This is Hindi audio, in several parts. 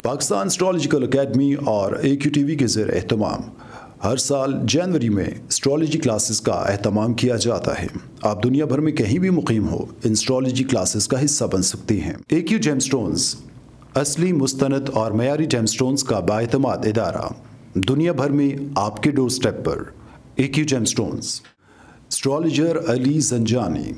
पाकिस्तान एस्ट्रोलॉजिकल एकेडमी और AQ TV के ज़ेर एहतमाम हर साल जनवरी में एस्ट्रोलॉजी क्लासेस का एहतमाम किया जाता है। आप दुनिया भर में कहीं भी मुकीम हो, इन एस्ट्रोलॉजी क्लासेस का हिस्सा बन सकते हैं। AQ जेमस्टोन्स असली, मुस्तनद और मयारी जेमस्टोन्स का बाएतमाद इदारा, दुनिया भर में आपके डोर स्टेप पर। AQ gemstones. Astrologer Ali Zanjani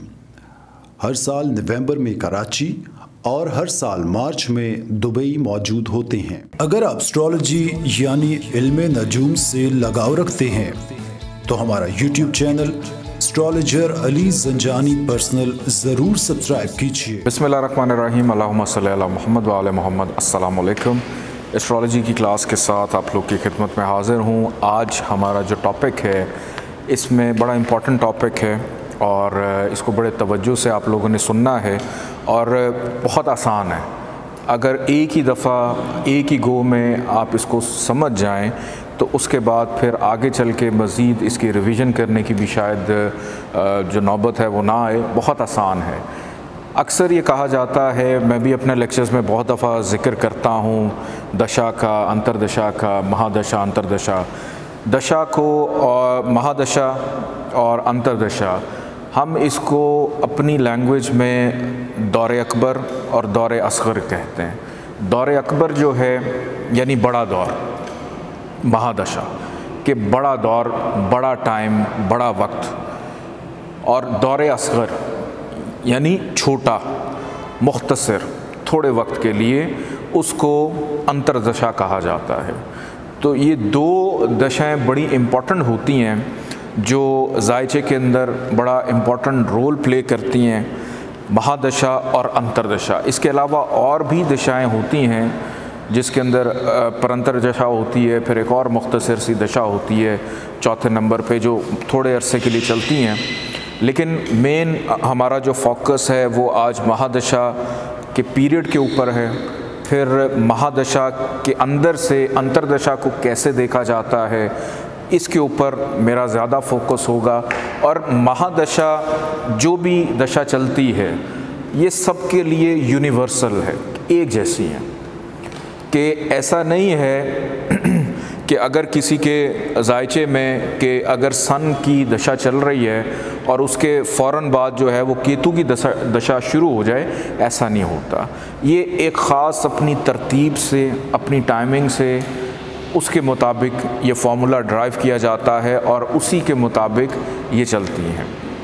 हर साल नवंबर में कराची और हर साल मार्च में दुबई मौजूद होते हैं। अगर आप एस्ट्रोलॉजी यानी इल्मे नजूम से लगाव रखते हैं तो हमारा YouTube channel astrologer Ali Zanjani personal ज़रूर सब्सक्राइब कीजिए। बिस्मिल्लाहिर्रहमानिर्रहीम, अल्लाहुम्मा सल्ली अला मुहम्मद व आले मुहम्मद। अस्सलामु अलैकुम। एस्ट्रोलॉजी की क्लास के साथ आप लोग की खिदमत में हाज़िर हूँ। आज हमारा जो टॉपिक है इसमें बड़ा इम्पॉर्टेंट टॉपिक है और इसको बड़े तवज्जो से आप लोगों ने सुनना है और बहुत आसान है। अगर एक ही दफ़ा एक ही गो में आप इसको समझ जाएं तो उसके बाद फिर आगे चल के मज़ीद इसकी रिवीजन करने की भी शायद जो नौबत है वो ना आए। बहुत आसान है। अक्सर ये कहा जाता है, मैं भी अपने लेक्चर्स में बहुत दफ़ा ज़िक्र करता हूँ, दशा का, अंतरदशा का, महादशा, अंतरदशा। दशा को और महादशा और अंतरदशा हम इसको अपनी लैंग्वेज में दौर अकबर और दौर असगर कहते हैं। दौर अकबर जो है यानी बड़ा दौर, महादशा के बड़ा दौर, बड़ा टाइम, बड़ा वक्त, और दौर असगर यानी छोटा, मुख्तसर, थोड़े वक्त के लिए, उसको अंतरदशा कहा जाता है। तो ये दो दशाएं बड़ी इम्पॉर्टेंट होती हैं जो ज़ायचे के अंदर बड़ा इम्पॉर्टेंट रोल प्ले करती हैं, महादशा और अंतरदशा। इसके अलावा और भी दशाएं होती हैं जिसके अंदर परंतर दशा होती है, फिर एक और मुख्तसर सी दशा होती है चौथे नंबर पे जो थोड़े अरसे के लिए चलती हैं। लेकिन मेन हमारा जो फोकस है वो आज महादशा के पीरियड के ऊपर है। फिर महादशा के अंदर से अंतरदशा को कैसे देखा जाता है इसके ऊपर मेरा ज़्यादा फोकस होगा। और महादशा जो भी दशा चलती है ये सब के लिए यूनिवर्सल है, एक जैसी है, कि ऐसा नहीं है कि अगर किसी के ज़ायचे में कि अगर सन की दशा चल रही है और उसके फ़ौरन बाद जो है वो केतु की दशा शुरू हो जाए, ऐसा नहीं होता। ये एक ख़ास अपनी तरतीब से, अपनी टाइमिंग से, उसके मुताबिक ये फार्मूला ड्राइव किया जाता है और उसी के मुताबिक ये चलती हैं।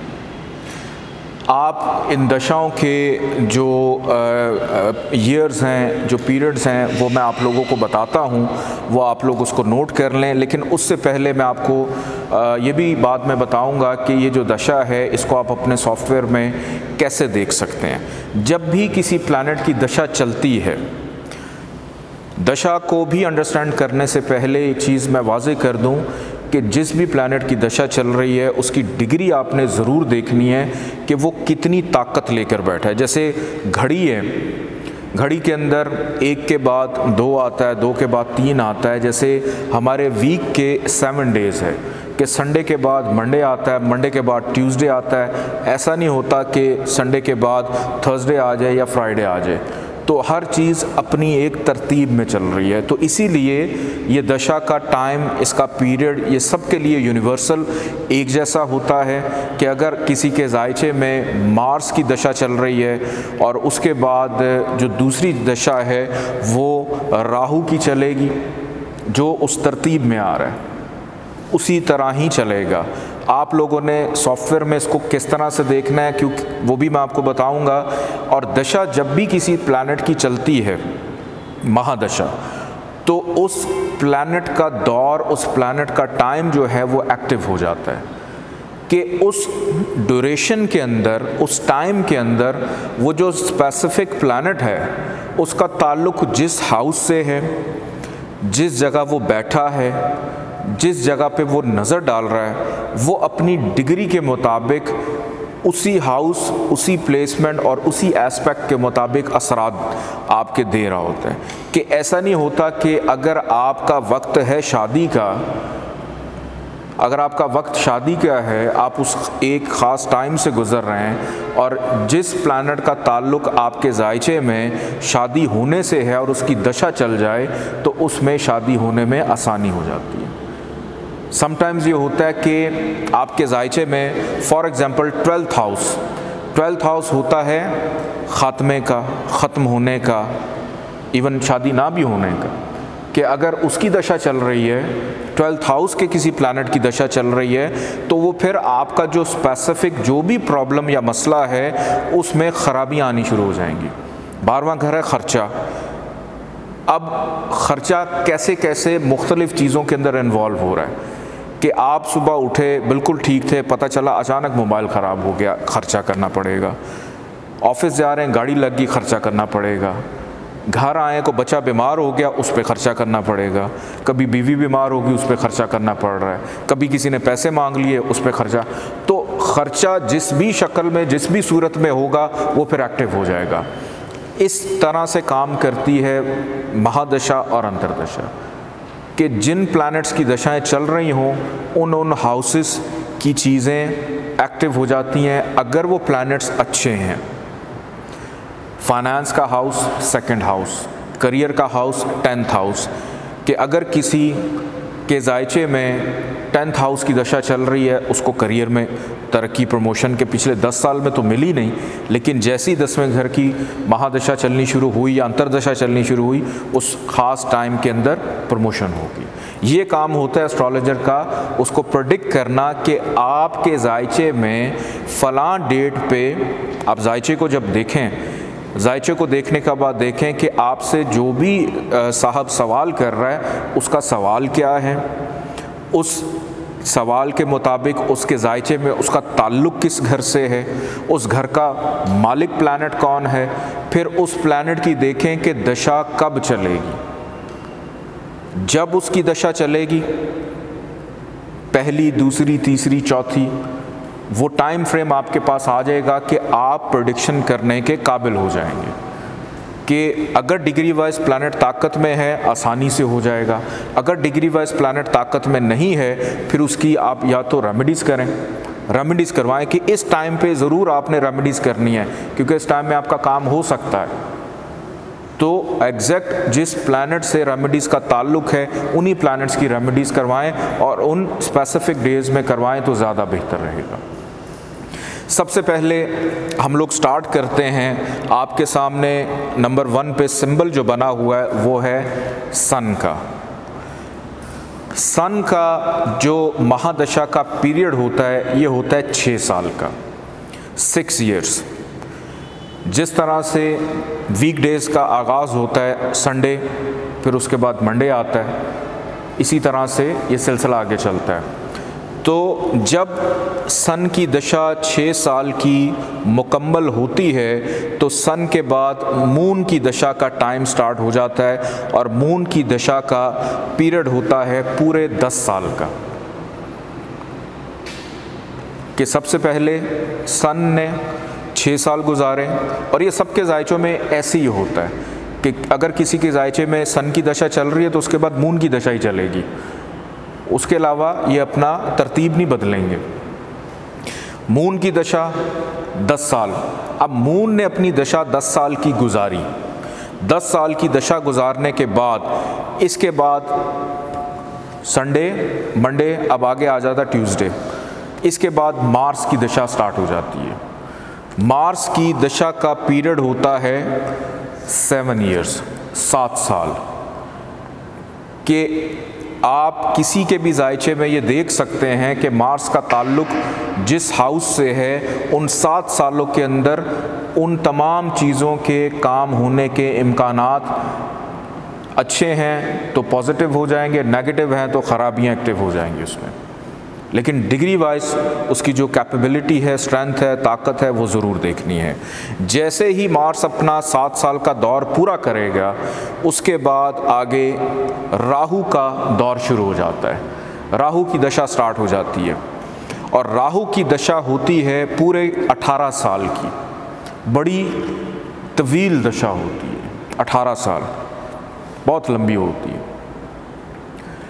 आप इन दशाओं के जो ईयर्स हैं, जो पीरियड्स हैं, वो मैं आप लोगों को बताता हूँ, वो आप लोग उसको नोट कर लें। लेकिन उससे पहले मैं आपको ये भी बात मैं बताऊँगा कि ये जो दशा है इसको आप अपने सॉफ्टवेयर में कैसे देख सकते हैं। जब भी किसी प्लैनेट की दशा चलती है, दशा को भी अंडरस्टैंड करने से पहले एक चीज़ मैं वाज़े कर दूं कि जिस भी प्लैनेट की दशा चल रही है उसकी डिग्री आपने ज़रूर देखनी है कि वो कितनी ताकत लेकर बैठा है। जैसे घड़ी है, घड़ी के अंदर एक के बाद दो आता है, दो के बाद तीन आता है। जैसे हमारे वीक के 7 डेज़ है कि संडे के बाद मंडे आता है, मंडे के बाद ट्यूसडे आता है। ऐसा नहीं होता कि संडे के बाद थर्सडे आ जाए या फ्राइडे आ जाए। तो हर चीज़ अपनी एक तरतीब में चल रही है। तो इसीलिए ये दशा का टाइम, इसका पीरियड, ये सब के लिए यूनिवर्सल एक जैसा होता है कि अगर किसी के ज़ायचे में मार्स की दशा चल रही है और उसके बाद जो दूसरी दशा है वो राहु की चलेगी, जो उस तरतीब में आ रहा है उसी तरह ही चलेगा। आप लोगों ने सॉफ्टवेयर में इसको किस तरह से देखना है क्योंकि वो भी मैं आपको बताऊंगा। और दशा जब भी किसी प्लैनेट की चलती है, महादशा, तो उस प्लैनेट का दौर, उस प्लैनेट का टाइम जो है वो एक्टिव हो जाता है कि उस ड्यूरेशन के अंदर, उस टाइम के अंदर वो जो स्पेसिफिक प्लैनेट है उसका ताल्लुक़ जिस हाउस से है, जिस जगह वो बैठा है, जिस जगह पे वो नज़र डाल रहा है, वो अपनी डिग्री के मुताबिक उसी हाउस, उसी प्लेसमेंट और उसी एस्पेक्ट के मुताबिक असरात आपके दे रहा होता है। कि ऐसा नहीं होता कि अगर आपका वक्त है शादी का, अगर आपका वक्त शादी का है, आप उस एक ख़ास टाइम से गुज़र रहे हैं और जिस प्लैनेट का ताल्लुक़ आपके जायचे में शादी होने से है और उसकी दशा चल जाए तो उसमें शादी होने में आसानी हो जाती है। समटाइम्स ये होता है कि आपके जायचे में फॉर एग्ज़ाम्पल 12th हाउस होता है ख़ात्मे का, ख़त्म होने का, इवन शादी ना भी होने का, कि अगर उसकी दशा चल रही है, 12th हाउस के किसी प्लैनेट की दशा चल रही है, तो वो फिर आपका जो स्पेसिफिक जो भी प्रॉब्लम या मसला है उसमें ख़राबियाँ आनी शुरू हो जाएंगी। 12वां घर है ख़र्चा। अब ख़र्चा कैसे कैसे मुख्तलिफ़ चीज़ों के अंदर इन्वॉल्व हो रहा है कि आप सुबह उठे बिल्कुल ठीक थे, पता चला अचानक मोबाइल ख़राब हो गया, ख़र्चा करना पड़ेगा। ऑफिस जा रहे हैं, गाड़ी लग गई, ख़र्चा करना पड़ेगा। घर आए को बच्चा बीमार हो गया, उस पर ख़र्चा करना पड़ेगा। कभी बीवी बीमार होगी, उस पर ख़र्चा करना पड़ रहा है। कभी किसी ने पैसे मांग लिए, उस पर ख़र्चा। तो ख़र्चा जिस भी शक्ल में, जिस भी सूरत में होगा वो फिर एक्टिव हो जाएगा। इस तरह से काम करती है महादशा और अंतरदशा, कि जिन प्लैनेट्स की दशाएं चल रही हों उन हाउसेस की चीज़ें एक्टिव हो जाती हैं अगर वो प्लैनेट्स अच्छे हैं। फाइनेंस का हाउस 2nd हाउस, करियर का हाउस 10th हाउस, कि अगर किसी के जायचे में 10th हाउस की दशा चल रही है, उसको करियर में तरक्की प्रमोशन के पिछले 10 साल में तो मिली नहीं, लेकिन जैसे ही 10वें घर की महादशा चलनी शुरू हुई या अंतरदशा चलनी शुरू हुई, उस ख़ास टाइम के अंदर प्रमोशन होगी। ये काम होता है एस्ट्रोलॉजर का, उसको प्रेडिक्ट करना कि आपके जायचे में फ़लाँ डेट पे, आप जायचे को जब देखें, जायचे को देखने के बाद देखें कि आपसे जो भी साहब सवाल कर रहा है उसका सवाल क्या है, उस सवाल के मुताबिक उसके जायचे में उसका ताल्लुक़ किस घर से है, उस घर का मालिक प्लैनेट कौन है, फिर उस प्लैनेट की देखें कि दशा कब चलेगी। जब उसकी दशा चलेगी, पहली, दूसरी, तीसरी, चौथी, वो टाइम फ्रेम आपके पास आ जाएगा कि आप प्रेडिक्शन करने के काबिल हो जाएंगे कि अगर डिग्री वाइज प्लैनेट ताकत में है आसानी से हो जाएगा, अगर डिग्री वाइज प्लैनेट ताकत में नहीं है फिर उसकी आप या तो रेमेडीज़ करें, रेमेडीज़ करवाएं कि इस टाइम पे ज़रूर आपने रेमेडीज़ करनी है क्योंकि इस टाइम में आपका काम हो सकता है। तो एग्जैक्ट जिस प्लैनेट से रेमेडीज़ का ताल्लुक़ है उन्हीं प्लैनेट्स की रेमेडीज़ करवाएं और उन स्पेसिफिक डेज़ में करवाएं तो ज़्यादा बेहतर रहेगा। सबसे पहले हम लोग स्टार्ट करते हैं, आपके सामने नंबर 1 पे सिंबल जो बना हुआ है वो है सन का। सन का जो महादशा का पीरियड होता है ये होता है 6 साल का, 6 years। जिस तरह से वीकडेज़ का आगाज़ होता है संडे, फिर उसके बाद मंडे आता है, इसी तरह से ये सिलसिला आगे चलता है। तो जब सन की दशा 6 साल की मुकम्मल होती है तो सन के बाद मून की दशा का टाइम स्टार्ट हो जाता है और मून की दशा का पीरियड होता है पूरे 10 साल का। कि सबसे पहले सन ने 6 साल गुजारे और ये सबके जायचों में ऐसे ही होता है कि अगर किसी के जायचे में सन की दशा चल रही है तो उसके बाद मून की दशा ही चलेगी, उसके अलावा ये अपना तरतीब नहीं बदलेंगे। मून की दशा 10 साल, अब मून ने अपनी दशा 10 साल की गुजारी, 10 साल की दशा गुजारने के बाद इसके बाद संडे, मंडे, अब आगे आ जाता ट्यूसडे, इसके बाद मार्स की दशा स्टार्ट हो जाती है। मार्स की दशा का पीरियड होता है 7 years, 7 साल। कि आप किसी के भी जायचे में ये देख सकते हैं कि मार्स का ताल्लुक़ जिस हाउस से है उन 7 सालों के अंदर उन तमाम चीज़ों के काम होने के इम्कानात अच्छे हैं तो पॉजिटिव हो जाएंगे, नेगेटिव हैं तो ख़राबियाँ एक्टिव हो जाएंगी उसमें। लेकिन डिग्री वाइज उसकी जो कैपेबिलिटी है, स्ट्रेंथ है, ताकत है, वो ज़रूर देखनी है। जैसे ही मार्स अपना 7 साल का दौर पूरा करेगा उसके बाद आगे राहु का दौर शुरू हो जाता है, राहु की दशा स्टार्ट हो जाती है और राहु की दशा होती है पूरे 18 साल की, बड़ी तवील दशा होती है, 18 साल बहुत लंबी होती है।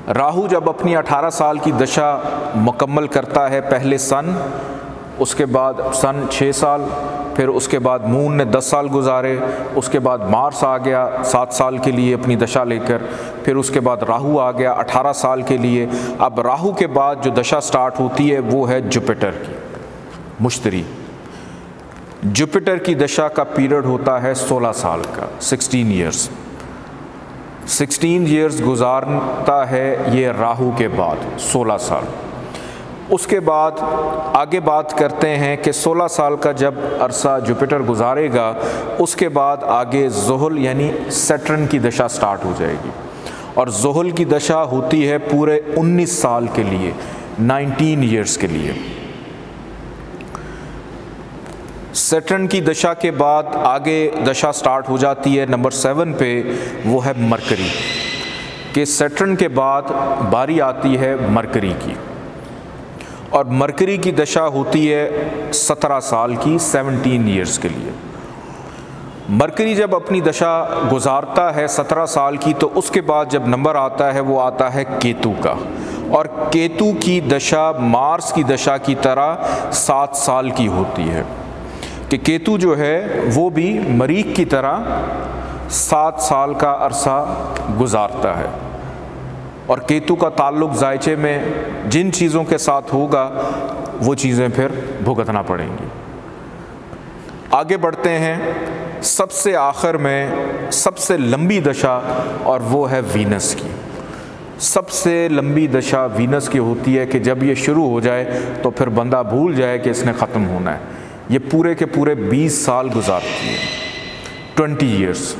राहु जब अपनी 18 साल की दशा मुकम्मल करता है, पहले सन, उसके बाद सन 6 साल, फिर उसके बाद मून ने 10 साल गुजारे, उसके बाद मार्स आ गया 7 साल के लिए अपनी दशा लेकर, फिर उसके बाद राहु आ गया 18 साल के लिए। अब राहु के बाद जो दशा स्टार्ट होती है वो है जुपिटर की, मुश्तरी। जुपिटर की दशा का पीरियड होता है 16 साल का, 16 ईयर्स। 16 ईयर्स गुजारता है ये राहु के बाद, 16 साल। उसके बाद आगे बात करते हैं कि 16 साल का जब अरसा जुपिटर गुजारेगा, उसके बाद आगे ज़ुहल यानी सैटर्न की दशा स्टार्ट हो जाएगी। और ज़ुहल की दशा होती है पूरे 19 साल के लिए, 19 ईयर्स के लिए। सैटर्न की दशा के बाद आगे दशा स्टार्ट हो जाती है नंबर 7 पे, वो है मरकरी। कि सैटर्न के बाद बारी आती है मरकरी की, और मरकरी की दशा होती है 17 साल की, 17 ईयर्स के लिए। मरकरी जब अपनी दशा गुजारता है 17 साल की, तो उसके बाद जब नंबर आता है वो आता है केतु का, और केतु की दशा मार्स की दशा की तरह 7 साल की होती है। कि केतु जो है वो भी मरीख की तरह 7 साल का अरसा गुजारता है, और केतु का ताल्लुक़ जायचे में जिन चीज़ों के साथ होगा वो चीज़ें फिर भुगतना पड़ेंगी। आगे बढ़ते हैं, सबसे आखिर में सबसे लंबी दशा, और वो है वीनस की। सबसे लंबी दशा वीनस की होती है कि जब ये शुरू हो जाए तो फिर बंदा भूल जाए कि इसने ख़त्म होना है। ये पूरे के पूरे 20 साल गुजारती है, 20 ईयर्स।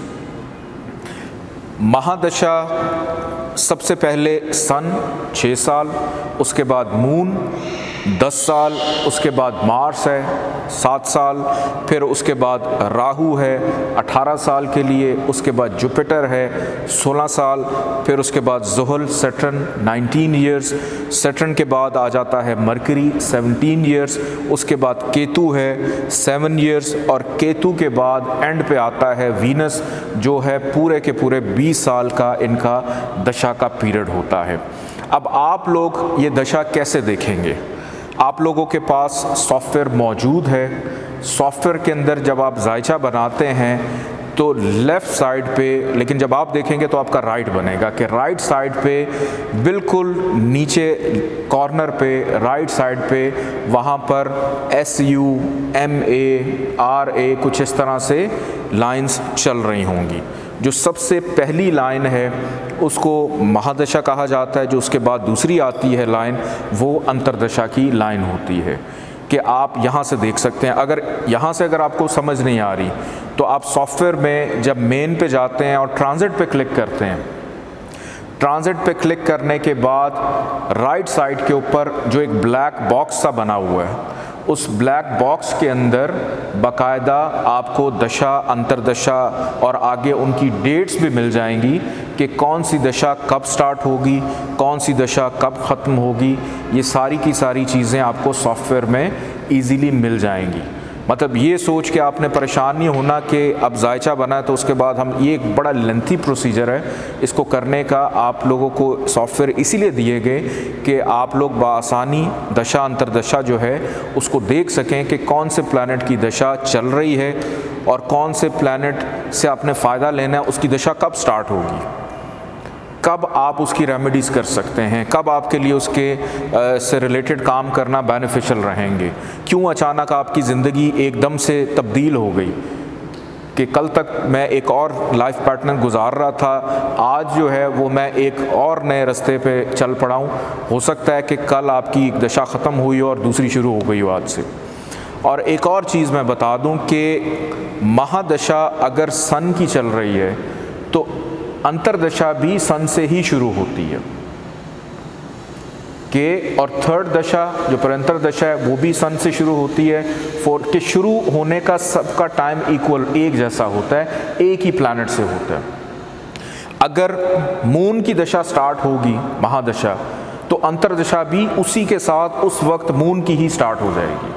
महादशा सबसे पहले सन 6 साल, उसके बाद मून 10 साल, उसके बाद मार्स है 7 साल, फिर उसके बाद राहु है 18 साल के लिए, उसके बाद जुपिटर है 16 साल, फिर उसके बाद ज़ुहल सैटर्न 19 ईयर्स, सैटर्न के बाद आ जाता है मरकरी 17 ईयर्स, उसके बाद केतु है 7 ईयर्स, और केतु के बाद एंड पे आता है वीनस, जो है पूरे के पूरे 20 साल का इनका दशा का पीरियड होता है। अब आप लोग ये दशा कैसे देखेंगे? आप लोगों के पास सॉफ्टवेयर मौजूद है। सॉफ्टवेयर के अंदर जब आप जायचा बनाते हैं तो लेफ़्ट साइड पे, लेकिन जब आप देखेंगे तो आपका राइट बनेगा कि राइट साइड पे बिल्कुल नीचे कॉर्नर पे राइट साइड पे वहाँ पर SUMARA कुछ इस तरह से लाइंस चल रही होंगी। जो सबसे पहली लाइन है उसको महादशा कहा जाता है, जो उसके बाद दूसरी आती है लाइन वो अंतरदशा की लाइन होती है। कि आप यहाँ से देख सकते हैं, अगर यहाँ से अगर आपको समझ नहीं आ रही तो आप सॉफ्टवेयर में जब मेन पे जाते हैं और ट्रांजिट पे क्लिक करते हैं, ट्रांजिट पे क्लिक करने के बाद राइट साइड के ऊपर जो एक ब्लैक बॉक्स सा बना हुआ है, उस ब्लैक बॉक्स के अंदर बाकायदा आपको दशा, अंतरदशा और आगे उनकी डेट्स भी मिल जाएंगी कि कौन सी दशा कब स्टार्ट होगी, कौन सी दशा कब ख़त्म होगी। ये सारी की सारी चीज़ें आपको सॉफ्टवेयर में ईज़िली मिल जाएंगी। मतलब ये सोच के आपने परेशान नहीं होना कि अब जायचा बना है तो उसके बाद हम, ये एक बड़ा लेंथी प्रोसीजर है, इसको करने का आप लोगों को सॉफ्टवेयर इसीलिए दिए गए कि आप लोग बआसानी दशा अंतरदशा जो है उसको देख सकें कि कौन से प्लैनेट की दशा चल रही है और कौन से प्लैनेट से आपने फ़ायदा लेना है, उसकी दशा कब स्टार्ट होगी, कब आप उसकी रेमेडीज़ कर सकते हैं, कब आपके लिए उसके से रिलेटेड काम करना बेनिफिशियल रहेंगे। क्यों अचानक आपकी ज़िंदगी एकदम से तब्दील हो गई कि कल तक मैं एक और लाइफ पार्टनर गुजार रहा था, आज जो है वो मैं एक और नए रास्ते पे चल पड़ा हूँ। हो सकता है कि कल आपकी एक दशा ख़त्म हुई हो और दूसरी शुरू हो गई हो आज से। और एक और चीज़ मैं बता दूँ कि महादशा अगर सन की चल रही है तो अंतरदशा भी सन से ही शुरू होती है कि, और थर्ड दशा जो परंतर दशा है वो भी सन से शुरू होती है। फोर्थ के शुरू होने का सबका टाइम इक्वल एक जैसा होता है, एक ही प्लैनेट से होता है। अगर मून की दशा स्टार्ट होगी महादशा तो अंतरदशा भी उसी के साथ उस वक्त मून की ही स्टार्ट हो जाएगी।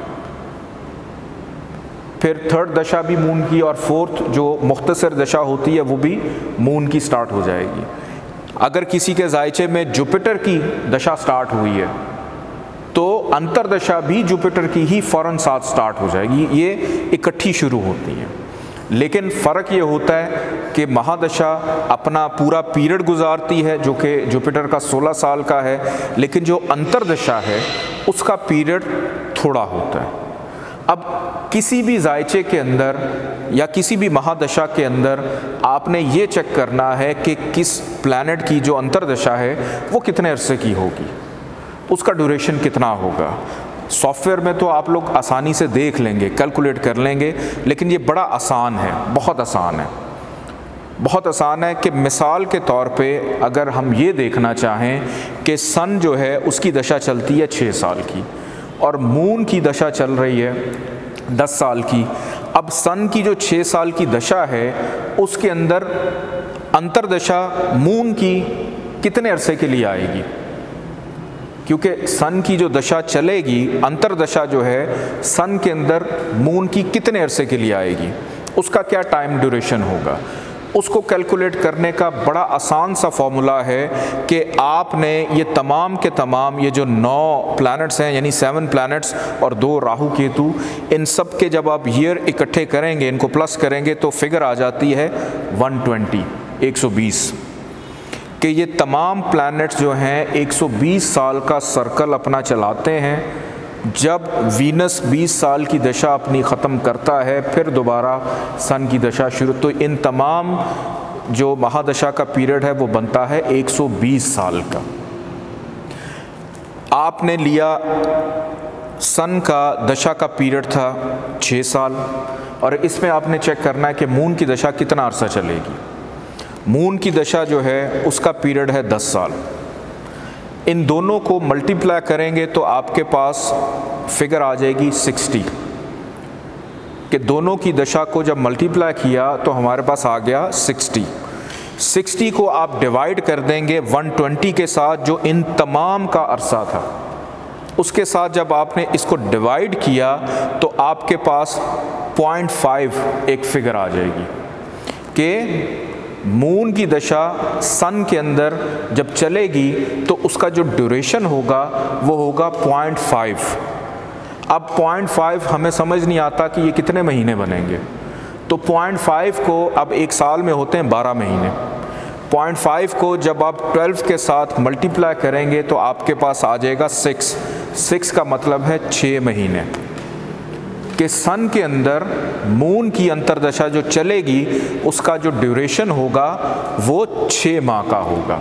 फिर थर्ड दशा भी मून की, और फोर्थ जो मुख्तसर दशा होती है वो भी मून की स्टार्ट हो जाएगी। अगर किसी के जायचे में जुपिटर की दशा स्टार्ट हुई है तो अंतर्दशा भी जुपिटर की ही फ़ौरन साथ स्टार्ट हो जाएगी, ये इकट्ठी शुरू होती है। लेकिन फ़र्क ये होता है कि महादशा अपना पूरा पीरियड गुजारती है जो कि जुपिटर का 16 साल का है, लेकिन जो अंतर्दशा है उसका पीरियड थोड़ा होता है। अब किसी भी जायचे के अंदर या किसी भी महादशा के अंदर आपने ये चेक करना है कि किस प्लैनेट की जो अंतर्दशा है वो कितने अरसे की होगी, उसका ड्यूरेशन कितना होगा। सॉफ्टवेयर में तो आप लोग आसानी से देख लेंगे, कैलकुलेट कर लेंगे, लेकिन ये बड़ा आसान है, बहुत आसान है। बहुत आसान है कि मिसाल के तौर पे अगर हम ये देखना चाहें कि सन जो है उसकी दशा चलती है 6 साल की और मून की दशा चल रही है 10 साल की। अब सन की जो 6 साल की दशा है उसके अंदर अंतर्दशा मून की कितने अरसे के लिए आएगी, क्योंकि सन की जो दशा चलेगी, अंतर्दशा जो है सन के अंदर मून की कितने अरसे के लिए आएगी, उसका क्या टाइम ड्यूरेशन होगा, उसको कैलकुलेट करने का बड़ा आसान सा फॉर्मूला है कि आपने ये तमाम के तमाम ये जो 9 प्लैनेट्स हैं यानी 7 प्लैनेट्स और 2 राहु केतु, इन सब के जब आप ईयर इकट्ठे करेंगे, इनको प्लस करेंगे तो फिगर आ जाती है 120 कि ये तमाम प्लैनेट्स जो हैं 120 साल का सर्कल अपना चलाते हैं। जब वीनस 20 साल की दशा अपनी ख़त्म करता है फिर दोबारा सन की दशा शुरू, तो इन तमाम जो महादशा का पीरियड है वो बनता है 120 साल का। आपने लिया सन का दशा का पीरियड था 6 साल और इसमें आपने चेक करना है कि मून की दशा कितना अरसा चलेगी। मून की दशा जो है उसका पीरियड है 10 साल। इन दोनों को मल्टीप्लाई करेंगे तो आपके पास फिगर आ जाएगी 60 कि दोनों की दशा को जब मल्टीप्लाई किया तो हमारे पास आ गया 60 को आप डिवाइड कर देंगे 120 के साथ जो इन तमाम का अरसा था, उसके साथ जब आपने इसको डिवाइड किया तो आपके पास 0.5 एक फिगर आ जाएगी कि मून की दशा सन के अंदर जब चलेगी तो उसका जो ड्यूरेशन होगा वो होगा 0.5। अब 0.5 हमें समझ नहीं आता कि ये कितने महीने बनेंगे, तो 0.5 को अब एक साल में होते हैं 12 महीने। 0.5 को जब आप 12 के साथ मल्टीप्लाई करेंगे तो आपके पास आ जाएगा 6 का मतलब है 6 महीने कि सन के अंदर मून की अंतर्दशा जो चलेगी उसका जो ड्यूरेशन होगा वो 6 माह का होगा।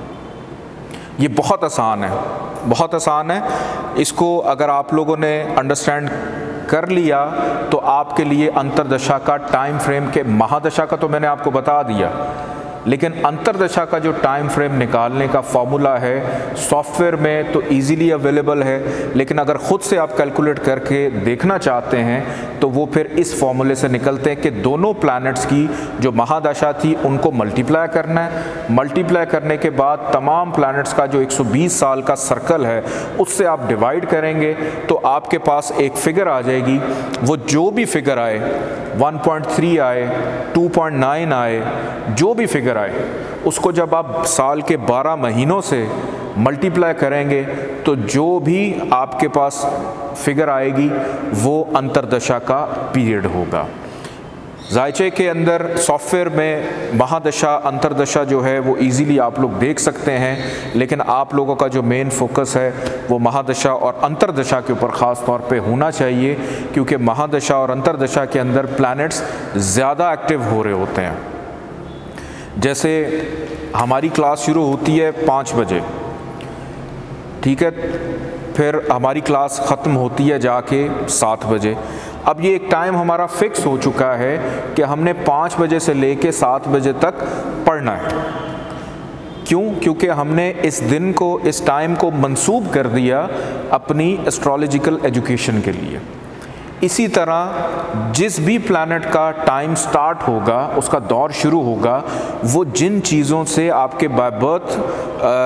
ये बहुत आसान है, बहुत आसान है। इसको अगर आप लोगों ने अंडरस्टैंड कर लिया तो आपके लिए अंतर्दशा का टाइम फ्रेम के, महादशा का तो मैंने आपको बता दिया, लेकिन अंतर्दशा का जो टाइम फ्रेम निकालने का फॉर्मूला है सॉफ्टवेयर में तो इजीली अवेलेबल है, लेकिन अगर ख़ुद से आप कैलकुलेट करके देखना चाहते हैं तो वो फिर इस फॉर्मूले से निकलते हैं कि दोनों प्लैनेट्स की जो महादशा थी उनको मल्टीप्लाई करना है। मल्टीप्लाई करने के बाद तमाम प्लैनेट्स का जो 120 साल का सर्कल है उससे आप डिवाइड करेंगे तो आपके पास एक फ़िगर आ जाएगी। वो जो भी फिगर आए, 1.3 आए, 2.9 आए, जो भी फिगर आए, उसको जब आप साल के 12 महीनों से मल्टीप्लाई करेंगे तो जो भी आपके पास फिगर आएगी वो अंतर्दशा का पीरियड होगा। जायचे के अंदर सॉफ्टवेयर में महादशा अंतर्दशा जो है वो इजीली आप लोग देख सकते हैं, लेकिन आप लोगों का जो मेन फोकस है वो महादशा और अंतर्दशा के ऊपर ख़ास तौर पे होना चाहिए, क्योंकि महादशा और अंतर्दशा के अंदर प्लैनेट्स ज़्यादा एक्टिव हो रहे होते हैं। जैसे हमारी क्लास शुरू होती है 5 बजे, ठीक है, फिर हमारी क्लास ख़त्म होती है जाके 7 बजे। अब ये एक टाइम हमारा फिक्स हो चुका है कि हमने 5 बजे से लेके 7 बजे तक पढ़ना है। क्यों? क्योंकि हमने इस दिन को, इस टाइम को मंसूब कर दिया अपनी एस्ट्रोलॉजिकल एजुकेशन के लिए। इसी तरह जिस भी प्लैनेट का टाइम स्टार्ट होगा, उसका दौर शुरू होगा, वो जिन चीज़ों से आपके बाय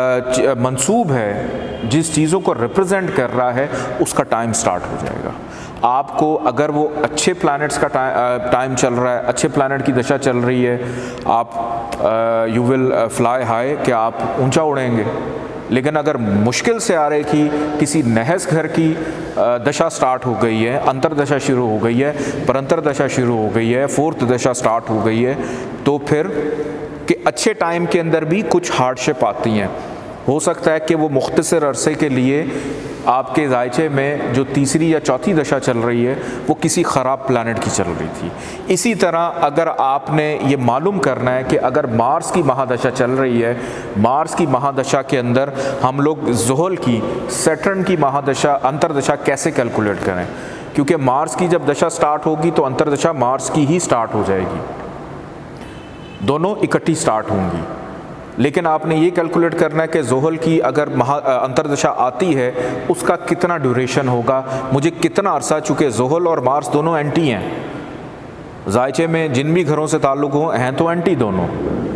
बर्थ मंसूब है, जिस चीज़ों को रिप्रेजेंट कर रहा है, उसका टाइम स्टार्ट हो जाएगा। आपको अगर वो अच्छे प्लैनेट्स का टाइम चल रहा है, अच्छे प्लैनेट की दशा चल रही है, आप यू विल फ्लाई हाई, कि आप ऊंचा उड़ेंगे। लेकिन अगर मुश्किल से आ रही कि किसी नहस घर की दशा स्टार्ट हो गई है, अंतरदशा शुरू हो गई है, परंतर दशा शुरू हो गई है, फोर्थ दशा स्टार्ट हो गई है, तो फिर कि अच्छे टाइम के अंदर भी कुछ हार्डशिप आती हैं। हो सकता है कि वो मुख्तसर अरसे के लिए आपके जायचे में जो तीसरी या चौथी दशा चल रही है वो किसी ख़राब प्लैनेट की चल रही थी। इसी तरह अगर आपने ये मालूम करना है कि अगर मार्स की महादशा चल रही है, मार्स की महादशा के अंदर हम लोग ज़ुहल की, सैटर्न की महादशा, अंतरदशा कैसे कैलकुलेट करें, क्योंकि मार्स की जब दशा स्टार्ट होगी तो अंतरदशा मार्स की ही स्टार्ट हो जाएगी, दोनों इकट्ठी स्टार्ट होंगी। लेकिन आपने ये कैलकुलेट करना है कि ज़ुहल की अगर अंतरदशा आती है उसका कितना ड्यूरेशन होगा, मुझे कितना अरसा, चूँकि ज़ुहल और मार्स दोनों एंटी हैं, जायचे में जिन भी घरों से ताल्लुक़ हों हैं तो एंटी दोनों।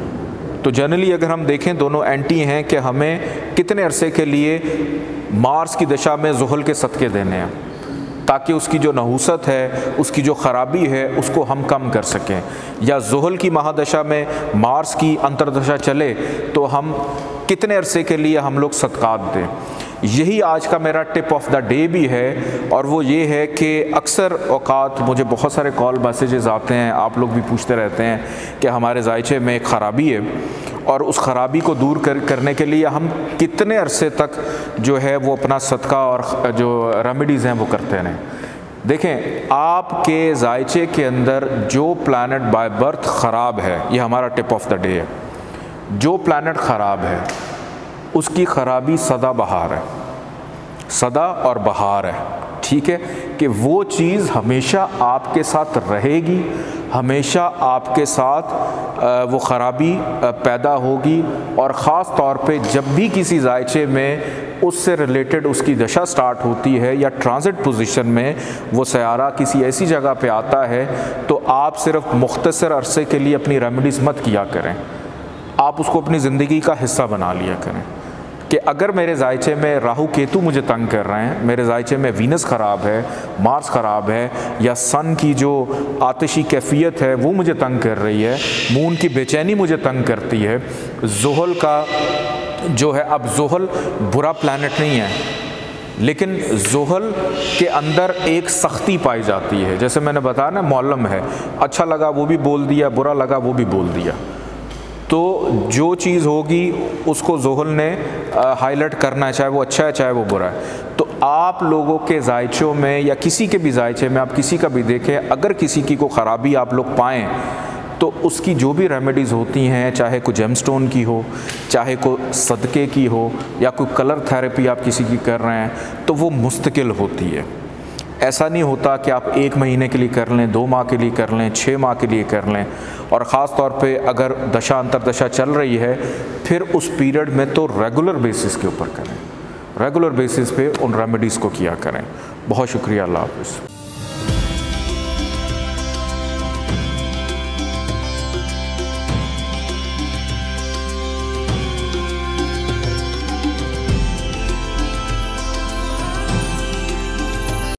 तो जनरली अगर हम देखें दोनों एंटी हैं कि हमें कितने अरसे के लिए मार्स की दशा में ज़ुहल के सदक़े देने हैं, ताकि उसकी जो नहूसत है, उसकी जो ख़राबी है, उसको हम कम कर सकें। या ज़ुहल की महादशा में मार्स की अंतरदशा चले तो हम कितने अरसे के लिए हम लोग सदक़ात दें। यही आज का मेरा टिप ऑफ द डे भी है, और वो ये है कि अक्सर औक़ात मुझे बहुत सारे कॉल मैसेजेस आते हैं, आप लोग भी पूछते रहते हैं कि हमारे जायचे में एक ख़राबी है और उस ख़राबी को दूर करने के लिए हम कितने अरसे तक जो है वो अपना सदका और जो रेमेडीज़ हैं वो करते रहें। देखें, आपके जायचे के अंदर जो प्लैनेट बाय बर्थ ख़राब है, ये हमारा टिप ऑफ द डे है, जो प्लैनेट ख़राब है उसकी ख़राबी सदा बहार है, सदा और बहार है, ठीक है, कि वो चीज़ हमेशा आपके साथ रहेगी, हमेशा आपके साथ वो ख़राबी पैदा होगी। और ख़ास तौर पे जब भी किसी जायचे में उससे रिलेटेड उसकी दशा स्टार्ट होती है या ट्रांजिट पोजीशन में वो सयारा किसी ऐसी जगह पे आता है, तो आप सिर्फ मुख्तसर अरसे के लिए अपनी रेमेडीज़ मत किया करें, आप उसको अपनी ज़िंदगी का हिस्सा बना लिया करें। कि अगर मेरे जायचे में राहु केतु मुझे तंग कर रहे हैं, मेरे जायचे में वीनस ख़राब है, मार्स ख़राब है, या सन की जो आतिशी कैफियत है वो मुझे तंग कर रही है, मून की बेचैनी मुझे तंग करती है, ज़ुहल का जो है, अब ज़ुहल बुरा प्लैनेट नहीं है, लेकिन ज़ुहल के अंदर एक सख्ती पाई जाती है, जैसे मैंने बताया ना, मौलम है, अच्छा लगा वो भी बोल दिया, बुरा लगा वो भी बोल दिया। तो जो चीज़ होगी उसको ज़ुहल ने हाईलाइट करना है, चाहे वो अच्छा है चाहे वो बुरा है। तो आप लोगों के जायचों में या किसी के भी जायचे में, आप किसी का भी देखें, अगर किसी की को ख़राबी आप लोग पाएँ तो उसकी जो भी रेमेडीज़ होती हैं, चाहे कोई जेमस्टोन की हो, चाहे कोई सदक़े की हो, या कोई कलर थेरेपी आप किसी की कर रहे हैं, तो वो मुस्तकिल होती है। ऐसा नहीं होता कि आप 1 महीने के लिए कर लें, 2 माह के लिए कर लें, 6 माह के लिए कर लें। और ख़ास तौर पे अगर दशा अंतरदशा चल रही है, फिर उस पीरियड में तो रेगुलर बेसिस के ऊपर करें, रेगुलर बेसिस पे उन रेमेडीज़ को किया करें। बहुत शुक्रिया, अल्लाह हाफ़िज़।